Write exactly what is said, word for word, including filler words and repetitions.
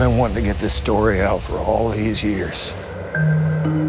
been wanting to get this story out for all these years.